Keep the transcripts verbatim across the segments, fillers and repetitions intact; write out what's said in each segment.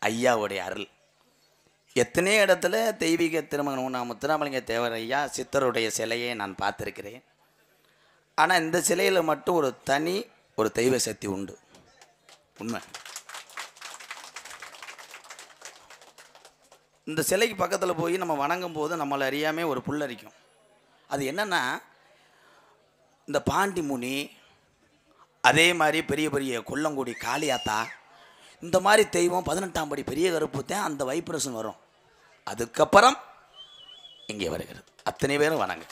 ஐயாவுடைய அருள். எத்தனையோ இடத்துல தெய்வீக திருமகன் நான் முத்துராமலிங்க தேவர் ஐயா சித்தருடைய சிலையை நான் பார்த்துருக்கிறேன். ஆனால் இந்த சிலையில் மட்டும் ஒரு தனி ஒரு தெய்வ சக்தி உண்டு. உண்மை. இந்த சிலைக்கு பக்கத்தில் போய் நம்ம வணங்கும் போது நம்மளை அறியாமல் ஒரு புல்லரிக்கும். அது என்னென்னா, இந்த பாண்டி முனி, அதே மாதிரி பெரிய பெரிய கொல்லங்குடி காளியாத்தா, இந்த மாதிரி தெய்வம் பதினெட்டாம் படி பெரிய கருப்பு தான் அந்த வைப்ரேஷன் வரும். அதுக்கப்புறம் இங்கே வருகிறது. அத்தனை பேரும் வணங்க.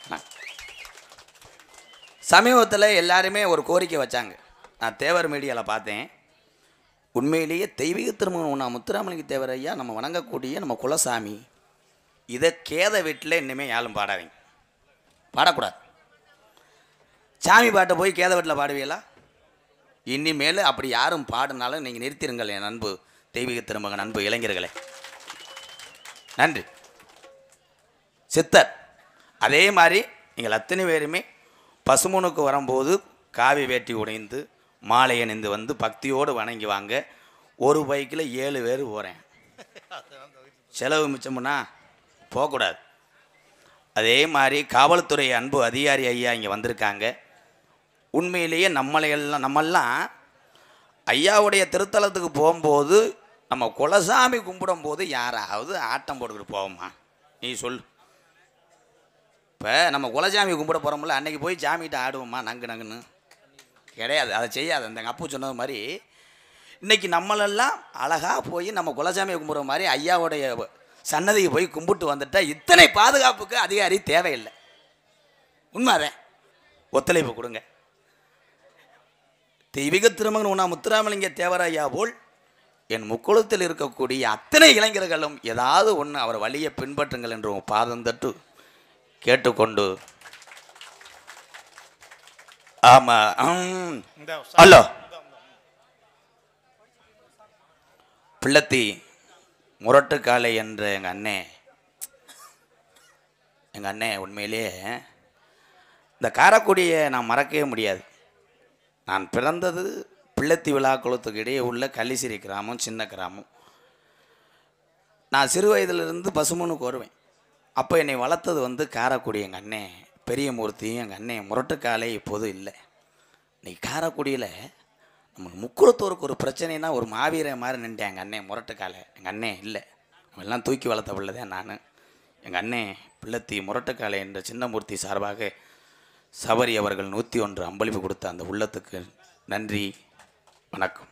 சமீபத்தில் எல்லாருமே ஒரு கோரிக்கை வச்சாங்க. நான் தேவர் மீடியாவில் பார்த்தேன். உண்மையிலேயே தெய்வீக திருமணம் ஒன்றா முத்துராமலிங்க தேவர் ஐயா நம்ம வணங்கக்கூடிய நம்ம குலசாமி, இதை கேத வீட்டில் இனிமேல் யாரும் பாடாதீங்க, பாடக்கூடாது. சாமி பாட்டை போய் கேத வீட்டில் பாடுவீங்களா? இனிமேல் அப்படி யாரும் பாடினாலும் நீங்கள் நிறுத்திருங்கள் என் அன்பு தெய்வீக திருமகன் அன்பு இளைஞர்களே. நன்றி. சித்தர் அதே மாதிரி நீங்கள் அத்தனை பேருமே பசுமனுக்கு வரும்போது காவி வேட்டி உடைந்து மாலை அணிந்து வந்து பக்தியோடு வணங்கி வாங்க. ஒரு பைக்கில் ஏழு பேர் போகிறேன். செலவு மிச்சம்னா போகக்கூடாது. அதே மாதிரி காவல்துறை அன்பு அதிகாரி ஐயா இங்கே வந்திருக்காங்க. உண்மையிலேயே நம்மளையெல்லாம் நம்மெல்லாம் ஐயாவுடைய திருத்தலத்துக்கு போகும்போது நம்ம குலசாமி கும்பிடும் போது யாராவது ஆட்டம் போட்டுக்கிட்டு போவோமா? நீ சொல். இப்போ நம்ம குலசாமி கும்பிட போகிறோம்ல, அன்றைக்கி போய் சாமிகிட்ட ஆடுவோமா நங்கு நங்குன்னு? கிடையாது. அதை செய்யாது. அந்த எங்கள் அப்பு சொன்னது மாதிரி இன்றைக்கி நம்மளெல்லாம் அழகாக போய் நம்ம குலசாமியை கும்பிட்ற மாதிரி ஐயாவுடைய சன்னதிக்கு போய் கும்பிட்டு வந்துட்டால் இத்தனை பாதுகாப்புக்கு அதிகாரி தேவையில்லை. உண்மை. அதை ஒத்துழைப்பு கொடுங்க. தெய்வீக திருமகன் உண்ணா முத்துராமலிங்க தேவர் ஐயா போல் என் முக்குளத்தில் இருக்கக்கூடிய அத்தனை இளைஞர்களும் ஏதாவது ஒன்று அவர் வழியை பின்பற்றுங்கள் என்று பாதம் தட்டு கேட்டுக்கொண்டு, ஆமா ஹலோ பிள்ளத்தி முரட்டுக்காலை என்ற எங்கள் அண்ணே எங்கள் அண்ணே உண்மையிலேயே இந்த காரைக்குடியை நான் மறக்கவே முடியாது. நான் பிறந்தது பிள்ளத்தி விழாக்குளத்துக்கு இடையே உள்ள கள்ளிசிரி கிராமம், சின்ன கிராமம். நான் சிறு வயதிலிருந்து பசுமனுக்கு வருவேன். அப்போ என்னை வளர்த்தது வந்து காரைக்குடி. எங்கள் அண்ணே பெரியமூர்த்தியும் எங்கள் அண்ணே முரட்டுக்காலை இப்போது இல்லை. இன்னைக்கு காரைக்குடியில் நம்ம முக்குளத்தூருக்கு ஒரு பிரச்சனைனா ஒரு மாவீர மாதிரி நின்றேன். எங்கள் அண்ணே முரட்டுக்காலை எங்கள் அண்ணே இல்லை. எல்லாம் தூக்கி வளர்த்த பிள்ளைதான் நான். எங்கள் அண்ணே பிள்ளத்தி முரட்டுக்காலை என்ற சின்னமூர்த்தி சார்பாக சபரி அவர்கள் நூற்றி ஒன்று அம்பளிப்பு கொடுத்த அந்த உள்ளத்துக்கு நன்றி, வணக்கம்.